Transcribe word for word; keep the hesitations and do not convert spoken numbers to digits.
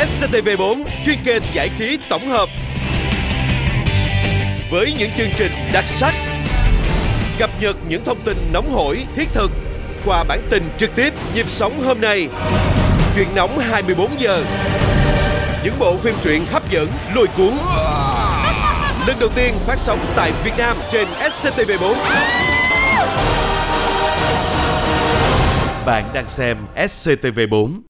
ét xê tê vê bốn, chuyên kênh giải trí tổng hợp. Với những chương trình đặc sắc, cập nhật những thông tin nóng hổi, thiết thực qua bản tin trực tiếp nhịp sống hôm nay. Chuyện nóng hai mươi bốn giờ. Những bộ phim truyện hấp dẫn, lôi cuốn. Lần đầu tiên phát sóng tại Việt Nam trên ét xê tê vê bốn. Bạn đang xem ét xê tê vê bốn.